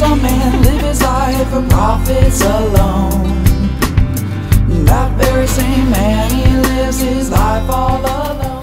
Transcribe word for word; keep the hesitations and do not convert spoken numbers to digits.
some man live his life for profits alone. That very same man, he lives his life all alone.